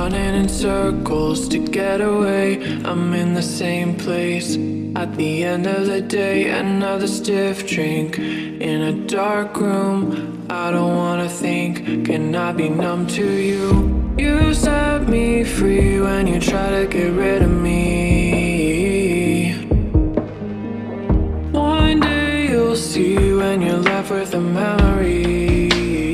running in circles to get away. I'm in the same place at the end of the day. Another stiff drink in a dark room. I don't wanna think, can I be numb to you? You set me free when you try to get rid of me. One day you'll see when you're left with a memory.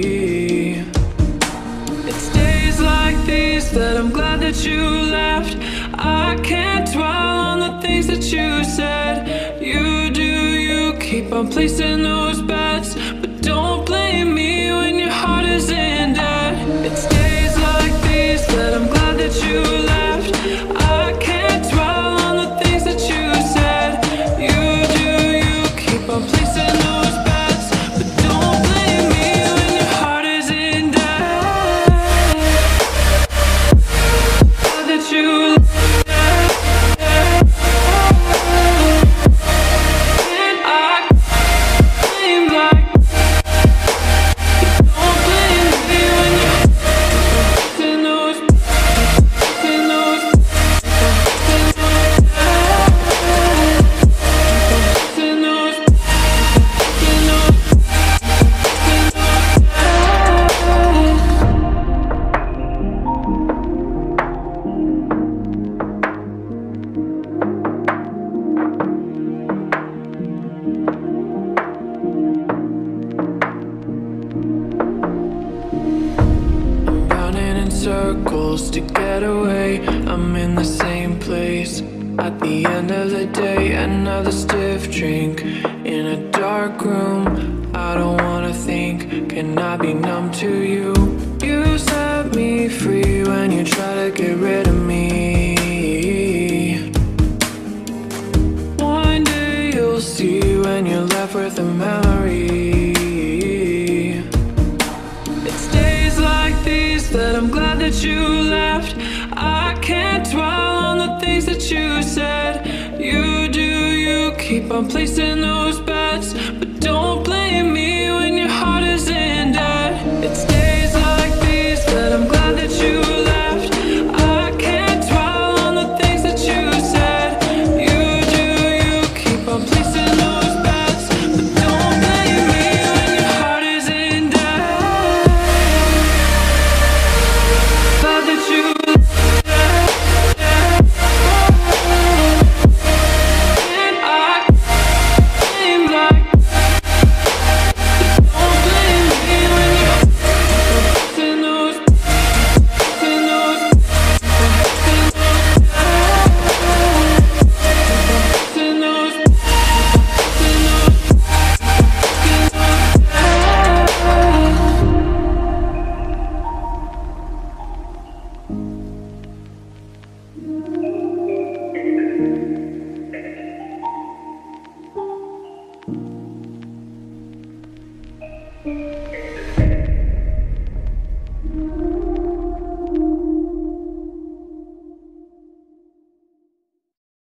It's days like these that I'm glad that you left. I can't dwell on the things that you said. You do, you keep on placing those bets, but don't blame me when your heart is in debt. It's days like these that I'm glad that you left. I can't dwell on the things that you said. You do, you keep on placing those bets, but don't blame me when your heart is in debt. Glad that you left. Circles to get away. I'm in the same place at the end of the day. Another stiff drink in a dark room. I don't wanna think, can I be numb to you? You set me free when you try to get rid of me. One day you'll see when you're left with a memory. It's days like these that I'm glad that you left. I can't dwell on the things that you said. You do, you keep on placing those bets, but don't blame me when your heart is in debt. It's days like these that I'm glad that you left. I can't dwell on the things that you said. You do, you keep on placing those bets, but don't blame me when your heart is in debt. Glad that you